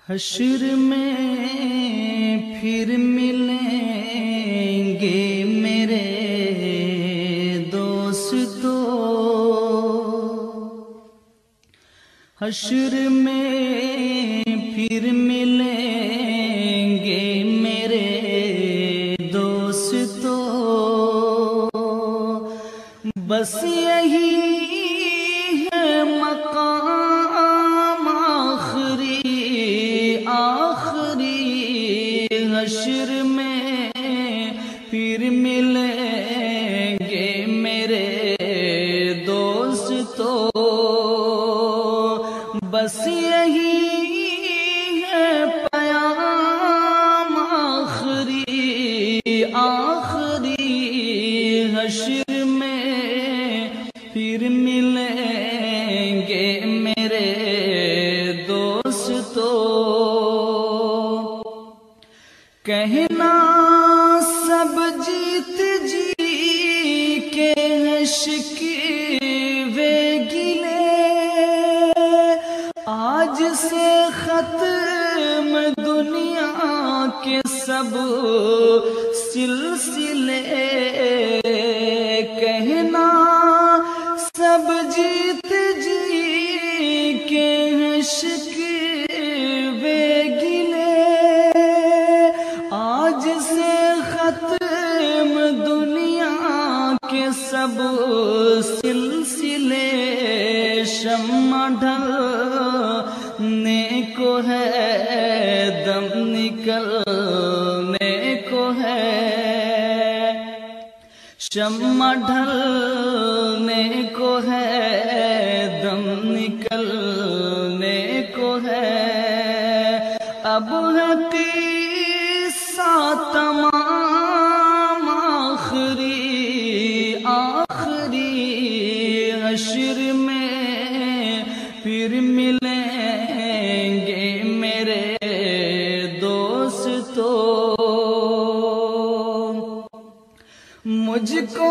حشر میں پھر ملیں گے میرے دوستو، حشر میں پھر ملیں گے میرے دوستو، بس یہی ہے مقام آخری، حشر میں پھر ملیں گے میرے دوستو، بس یہی ہے پیام آخری، حشر میں پھر ملیں گے میرے دوستو، کہنا سب جیت جی کے شکوے گلے، آج سے ختم دنیا کے سب سلسلے، کہنا سب جیت جی کے شکوے گلے، آج سے ختم دنیا کے سب سلسلے، شمع ڈھلنے کو ہے دم نکلنے کو ہے، شمع ڈھلنے کو ہے دم نکلنے کو ہے، اب ہے قصہ تمام آخری، حشر میں پھر ملیں گے میرے دوستو، مجھ کو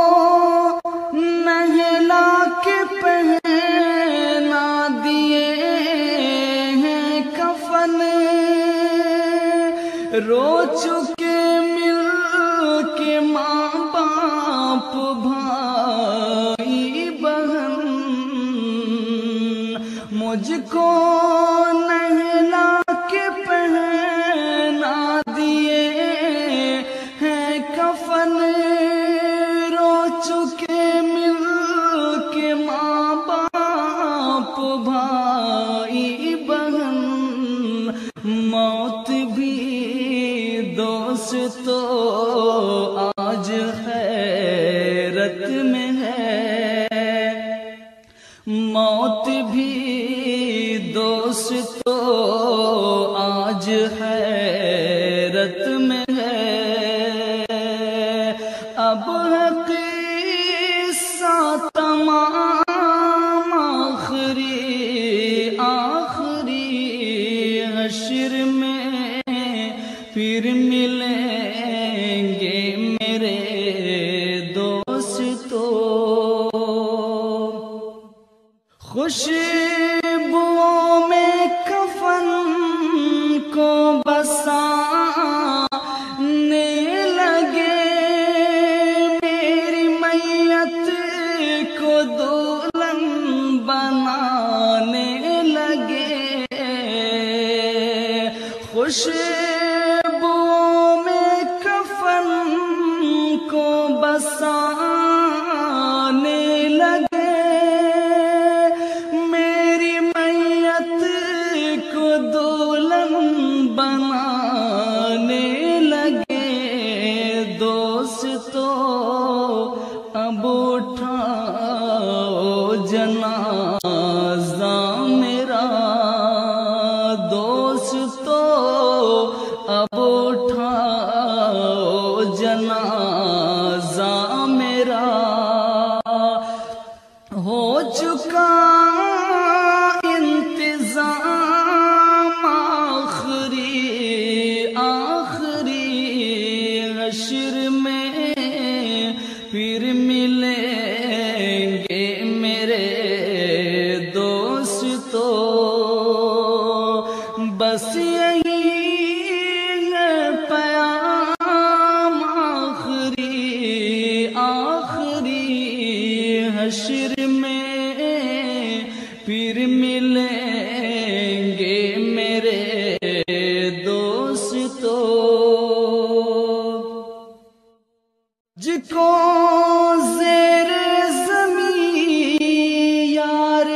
نہلا کے پہنا دیے ہیں کفن، رو چکے مل کے ماں باپ بھائی بہن، مجھ کو نہلا کے پہنا دیے ہیں کفن، رو چکے مل کے ماں باپ بھائی بہن، موت بھی دوستو آج حیرت میں ہے، موت بھی دوستو آج حیرت میں ہے، اب ہے قصہ تمام آخری، حشر میں پھر ملیں گے میرے دوستو، خوشبوؤں میں کفن کو بسانے لگے، میری میت کو دلہن بنانے لگے، خوشبوؤں میں کفن کو بسانے لگے، میری میت کو دلہن بنانے لگے، دوستو اب اٹھاؤ جنازہ میرا، دوستو بس یہی ہے پیام آخری حشر میں پھر ملیں گے میرے دوستو جکو زیر زمین یار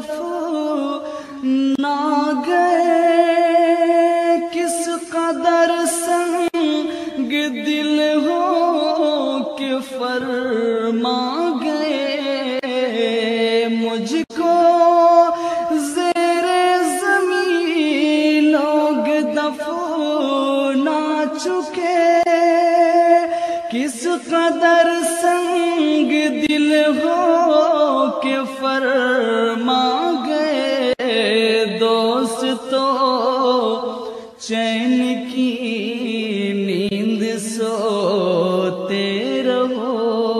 دفنا گئے کس قدر سنگ دل ہو کہ فرما گئے مجھ کو زیر زمین لوگ دفنا چکے کس قدر سنگ دل ہو کہ فرما گئے دوستو چین کی نیند سوتے رہو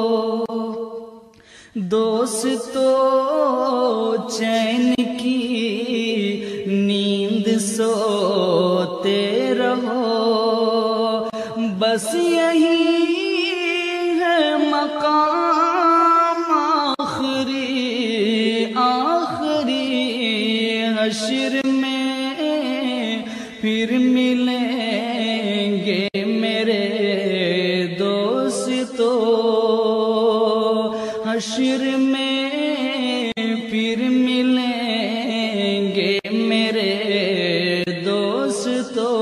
دوستو چین کی نیند سوتے رہو بس یہی ہے مقام آخری حشر میں پھر ملیں گے میرے دوستو حشر میں پھر ملیں گے میرے دوستو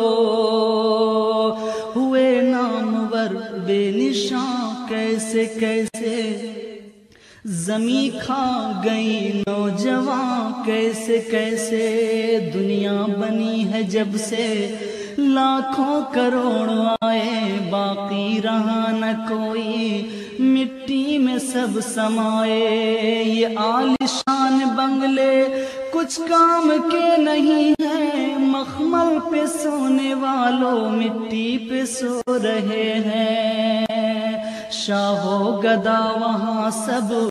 ہوئے نامور بے نشان کیسے کیسے زمیں کھا گئی نوجوان کیسے کیسے دنیا بنی ہے جب سے لاکھوں کروڑ آئے باقی رہا نہ کوئی مٹی میں سب سمائے یہ عالیشان بنگلے کچھ کام کے نہیں ہیں مخمل پہ سونے والوں مٹی پہ سو رہے ہیں شاہ و گدا وہاں سب